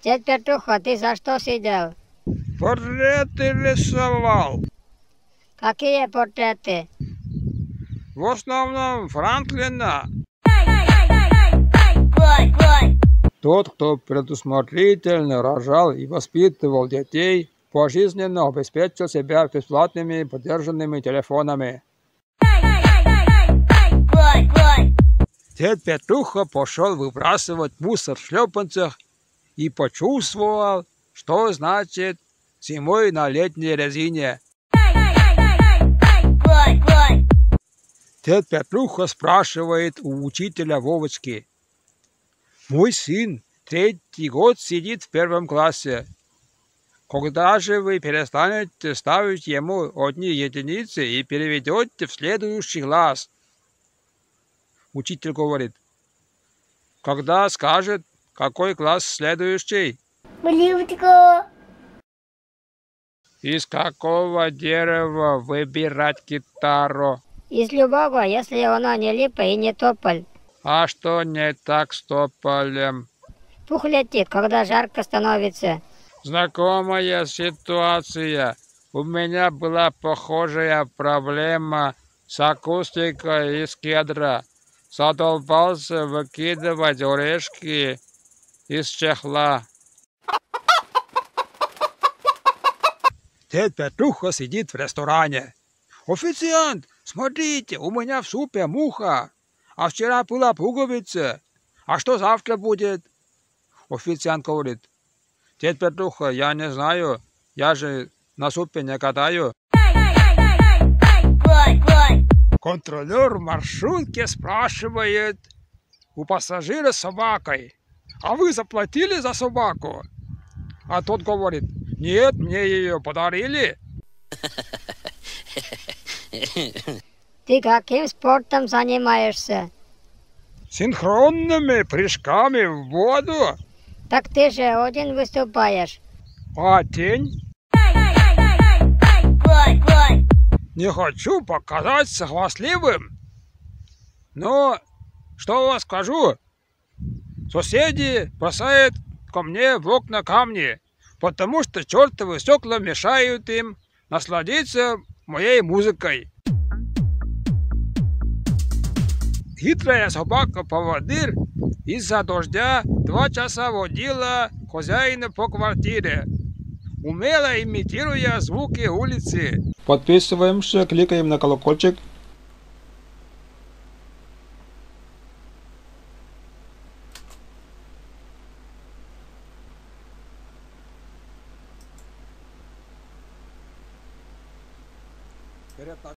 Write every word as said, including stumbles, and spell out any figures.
Дядь Петруха, ты за что сидел? Портреты рисовал. Какие портреты? В основном Франклина. Тот, кто предусмотрительно рожал и воспитывал детей, пожизненно обеспечил себя бесплатными подержанными телефонами. Дед Петруха пошел выбрасывать мусор в шлепанцах и почувствовал, что значит зимой на летней резине. Дед Петруха спрашивает у учителя Вовочки: «Мой сын третий год сидит в первом классе. Когда же вы перестанете ставить ему одни единицы и переведете в следующий класс?» Учитель говорит: «Когда скажет, какой класс следующий?» Из какого дерева выбирать гитару? Из любого, если она не липа и не тополь. А что не так с тополем? Пух летит, когда жарко становится. Знакомая ситуация. У меня была похожая проблема с акустикой из кедра. Задолбался выкидывать орешки из чехла. Дед Петруха сидит в ресторане. «Официант, смотрите, у меня в супе муха, а вчера была пуговица. А что завтра будет?» Официант говорит: «Дед Петруха, я не знаю, я же на супе не катаю». Контролер в маршрутке спрашивает у пассажира с собакой: «А вы заплатили за собаку?» А тот говорит: «Нет, мне ее подарили». Ты каким спортом занимаешься? Синхронными прыжками в воду. Так ты же один выступаешь. А тень? Не хочу показаться хвастливым, но что вас скажу? Соседи бросают ко мне в окна камни, потому что чертовы стекла мешают им насладиться моей музыкой. Хитрая собака-поводырь из-за дождя два часа водила хозяина по квартире, умело имитируя звуки улицы. Подписываемся, кликаем на колокольчик.